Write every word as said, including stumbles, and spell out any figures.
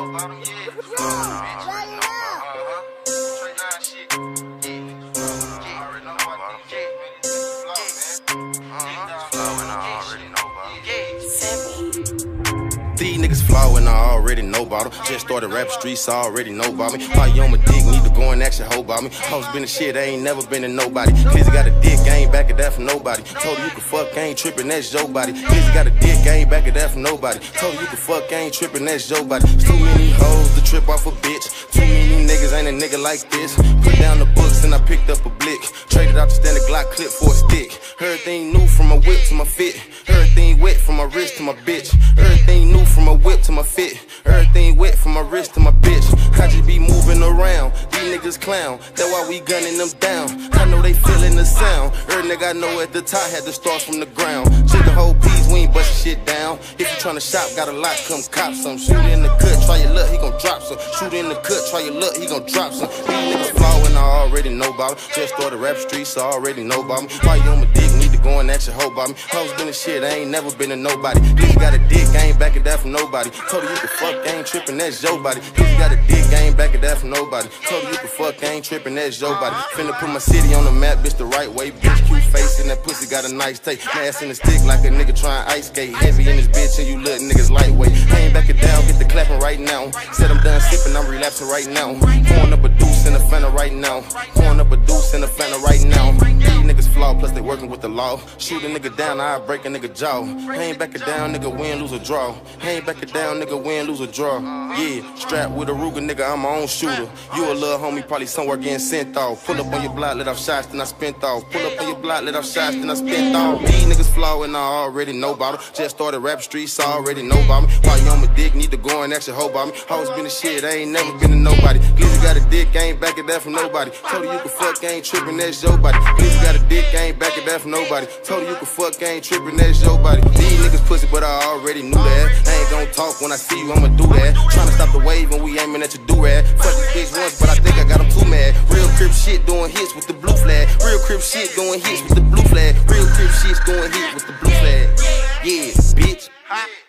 These niggas flaw and I already know about them. Just started rap streets, I already know about me. How you on my dick, need to go and action hoe about me. Hoes been a shit, I ain't never been to nobody. Glizzy got a dick, I ain't back at that for nobody. Told her you can fuck, I ain't trippin', that's your body. Glizzy got a dick, I ain't back at that for nobody. Told her you can fuck, I ain't trippin', that's your body. Too many hoes to trip off a bitch. Too many niggas, ain't a nigga like this. Put down the books and I picked up a blick. Traded out the standard Glock clip for a stick. Everything new from my whip to my fit. Everything wet from my wrist to my bitch. Everything new from my whip to my fit. Everything wet from my wrist to my bitch. I just be moving around. These niggas clown. That's why we gunning them down. I know they feeling the sound. Every nigga I know at the top had to start from the ground. Check the whole piece, we ain't bustin' shit down. If you tryna shop, got a lot, come cop some. Shoot in the cut, try your luck, he gon' drop some. Shoot in the cut, try your luck, he gon' drop some. These niggas flaw and I already know about them. Just started rap streets, I already know about me. Why you on my dick, need to go and action hoe about me. Hoes been a shit, I ain't never been to nobody. Bitch got a dick, I ain't back at that from nobody. Told her you can fuck, I ain't trippin', that's your body. Bitch got a dick, I ain't back at that from nobody. Told her you can fuck, I ain't trippin', that's your body. Finna put my city on the map, bitch the right way. Bitch cute face and that pussy got a nice taste. My ass in the stick like a nigga tryin' ice skate. Heavy in this bitch and you little niggas lightweight. I ain't back it down, get the clapping right now. Said I'm done sippin', I'm relapsing right now. Pouring up a deuce in a Fanta right now. Pouring up a deuce in a Fanta right now. These niggas flaw, plus they working with the law. Shoot a nigga down, I break a nigga jaw. I ain't back it down, nigga win, lose or draw. I ain't back it down, nigga win, lose or draw. Yeah, strapped with a Ruger, nigga, I'm my own shooter. You a little homie, probably somewhere getting sent off. Pull up on your block, let off shots, then I spent off. Pull up on your block, let off shots, then I spent off. These niggas flaw and I already know about them. Just started rap streets, I already know about me. Why you on my dick, need to go and action hoe about me. Hoes been a shit, I ain't never been to nobody. Glizzy got a dick, I ain't back at that from nobody. Told her you can fuck, I ain't trippin', that's your body. Glizzy got a dick, I ain't back at that from nobody. Told her you can fuck, I ain't trippin', that's your body. These niggas pussy, but I already knew that. I ain't gon' talk when I see you, I'ma do that. Tryna stop the wave and we aimin' at your do-rag. Fuck these bitch once, but I think I got them too mad. Real crib shit doing hits with the blue flag. Real crib shit doing hits with the blue flag. Real crib shit doing hits with the blue flag. Yeah, bitch.